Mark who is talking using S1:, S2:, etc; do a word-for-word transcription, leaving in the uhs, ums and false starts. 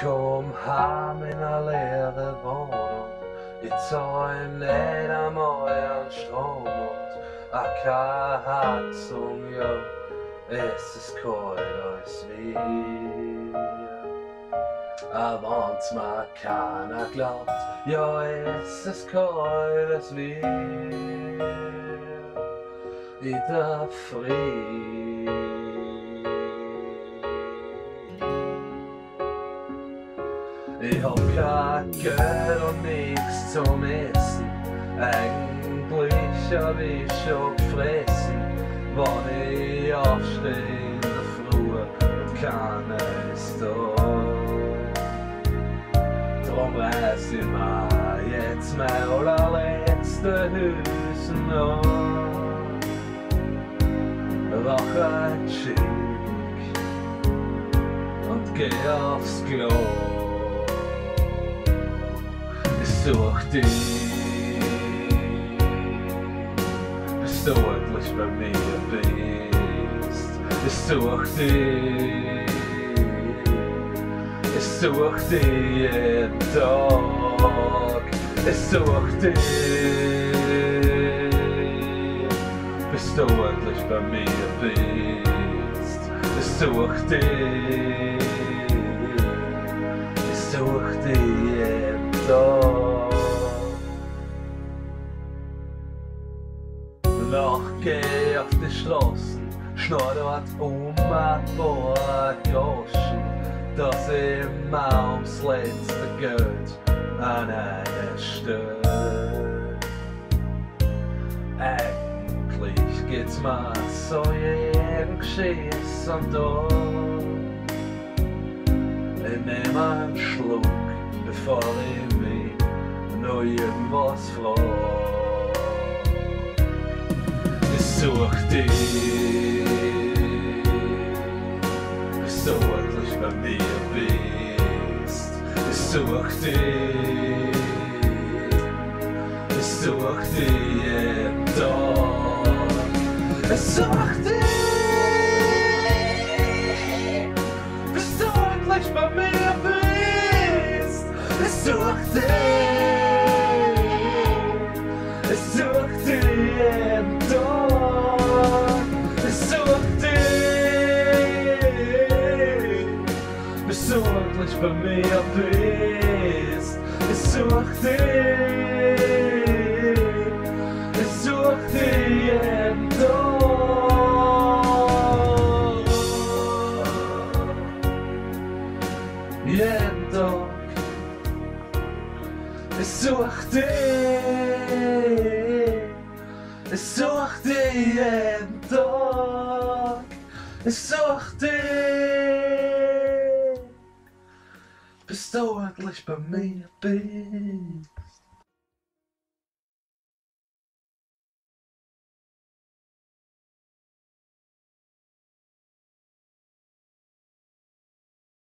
S1: kom heim in en leere Wohnung. Ich zäum nicht am euren Strom und a keine Heizung, ja, es ist kalt als wir. Aber wenn's mir keiner glaubt, ja, es ist kalt als wir. In der Früh. Ich hab kein Geld und nichts zum Essen. Eigentlich hab ich schon gefressen, wenn ich aufsteh in der Früh und keiner ist da. Drum reiß ich mir jetzt mein allerletzte Hüsen an. Rauch ein Schick und geh aufs Klo. Ich such dich, bis du endlich bei mir bist. Ich such dich, ich such dich jeden Tag. Ich such dich, bis du endlich bei mir bist. Ich such dich, ich such dich jeden Tag. Noch geh auf die Straßen, schnau dort um ein paar Groschen, dass ich immer ums letzte Geld an einer Stelle. Eigentlich geht's mir so jeden Geschiss und da. Ich nehm einen Schluck, bevor ich mich noch irgendwas frag. Ich such dich, bis du endlich bei mir bist. Ich such dich, ich such dich jeden Tag. Ich such dich, bis du endlich bei mir bist. Ich such dich, ich such dich jeden Tag. Ich such dich, bis du endlich bei mir bist. Ich such dich, ich such dich jeden Tag. Jeden Tag. Ich such dich, ich such dich jeden Tag. Ich such dich, bis du endlich bei mir bist.